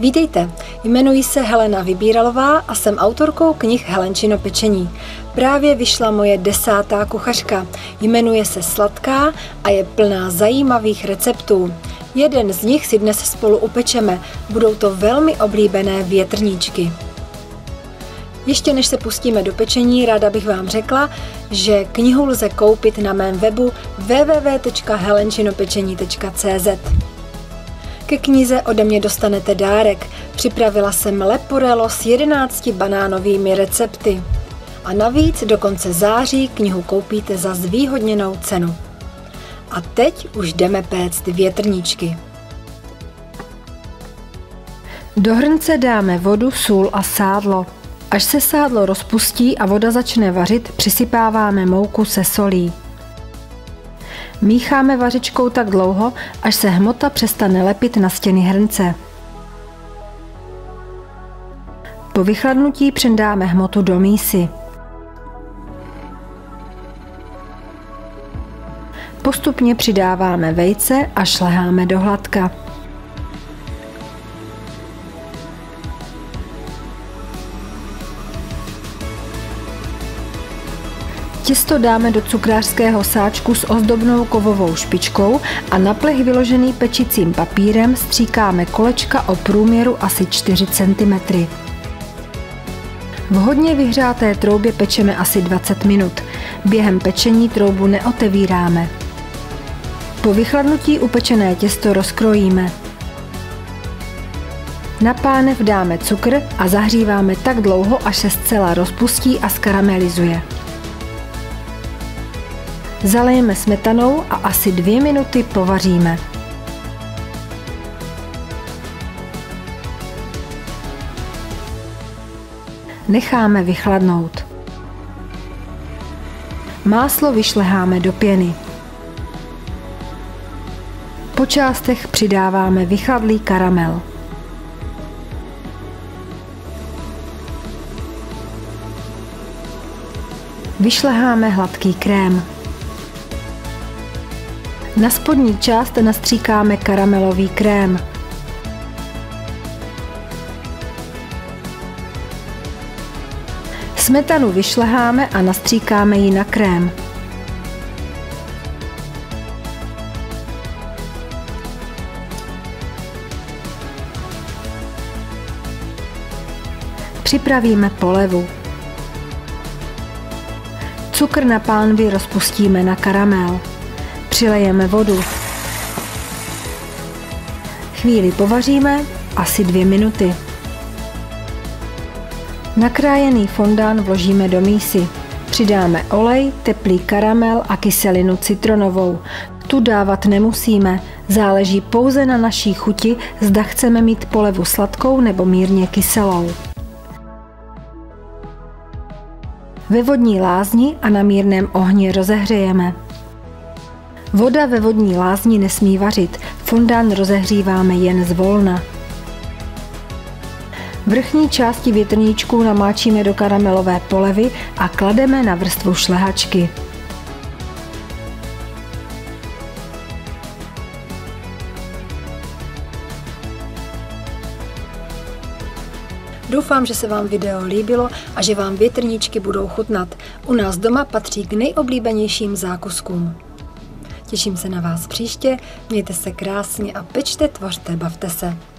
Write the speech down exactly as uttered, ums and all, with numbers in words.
Vítejte, jmenuji se Helena Vybíralová a jsem autorkou knih Helenčino pečení. Právě vyšla moje desátá kuchařka, jmenuje se Sladká a je plná zajímavých receptů. Jeden z nich si dnes spolu upečeme, budou to velmi oblíbené větrníčky. Ještě než se pustíme do pečení, ráda bych vám řekla, že knihu lze koupit na mém webu w w w tečka helenčinopečení tečka c z. Ke knize ode mě dostanete dárek. Připravila jsem leporello s jedenácti banánovými recepty. A navíc do konce září knihu koupíte za zvýhodněnou cenu. A teď už jdeme péct větrníčky. Do hrnce dáme vodu, sůl a sádlo. Až se sádlo rozpustí a voda začne vařit, přisypáváme mouku se solí. Mícháme vařičkou tak dlouho, až se hmota přestane lepit na stěny hrnce. Po vychladnutí přendáme hmotu do mísy. Postupně přidáváme vejce a šleháme do hladka. Těsto dáme do cukrářského sáčku s ozdobnou kovovou špičkou a na plech vyložený pečicím papírem stříkáme kolečka o průměru asi čtyři centimetry. V hodně vyhřáté troubě pečeme asi dvacet minut. Během pečení troubu neotevíráme. Po vychladnutí upečené těsto rozkrojíme. Na pánev dáme cukr a zahříváme tak dlouho, až se zcela rozpustí a skaramelizuje. Zalejeme smetanou a asi dvě minuty povaříme. Necháme vychladnout. Máslo vyšleháme do pěny. Po částech přidáváme vychladlý karamel. Vyšleháme hladký krém. Na spodní část nastříkáme karamelový krém. Smetanu vyšleháme a nastříkáme ji na krém. Připravíme polevu. Cukr na pánvi rozpustíme na karamel. Přilejeme vodu. Chvíli povaříme, asi dvě minuty. Nakrájený fondán vložíme do mísy. Přidáme olej, teplý karamel a kyselinu citronovou. Tu dávat nemusíme, záleží pouze na naší chuti, zda chceme mít polevu sladkou nebo mírně kyselou. Ve vodní lázni a na mírném ohni rozehřejeme. Voda ve vodní lázni nesmí vařit, fondán rozehříváme jen zvolna. Vrchní části větrníčků namáčíme do karamelové polevy a klademe na vrstvu šlehačky. Doufám, že se vám video líbilo a že vám větrníčky budou chutnat. U nás doma patří k nejoblíbenějším zákuskům. Těším se na vás příště, mějte se krásně a pečte, tvořte, bavte se.